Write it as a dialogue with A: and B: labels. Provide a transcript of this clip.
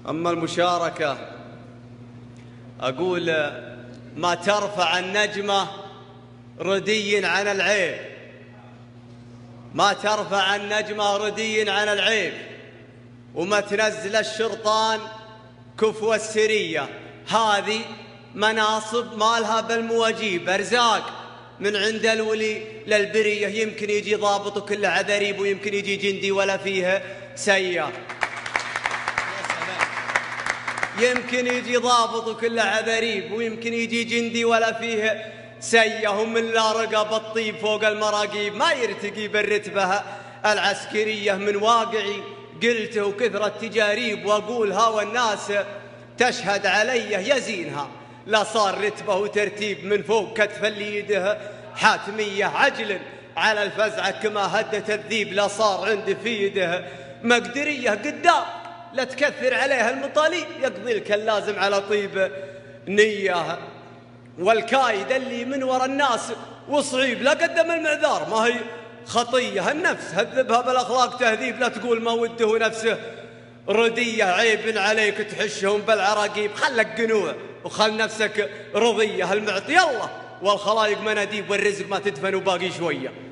A: أما المشاركة أقول ما ترفع النجمة ردي عن العيب، ما ترفع النجمة ردي عن العيب، وما تنزل الشرطان كفو السرية. هذه مناصب مالها بالمواجيب، أرزاق من عند الولي للبرية. يمكن يجي ضابط وكل عذريب، ويمكن يجي جندي ولا فيه سية. يمكن يجي ضابط وكل عذريب، ويمكن يجي جندي ولا فيه سية. هم من لا رقب الطيب فوق المراقيب، ما يرتقي بالرتبة العسكرية. من واقعي قلته وكثرة تجاريب، وأقولها والناس تشهد عليه يزينها. لا صار رتبة وترتيب من فوق كتف اللي يده حاتمية. عجل على الفزعة كما هدت الذيب، لا صار عندي في يده مقدرية. قدام لا تكثر عليها المطالب، يقضي لك اللازم على طيب نية. والكايد اللي من ورا الناس وصعيب، لا قدم المعذار ما هي خطية. النفس هذبها بالأخلاق تهذيب، لا تقول ما وده نفسه ردية. عيب عليك تحشهم بالعراقيب، خلك قنوع وخل نفسك رضية. المعطي الله والخلايق مناديب، والرزق ما تدفن وباقي شوية.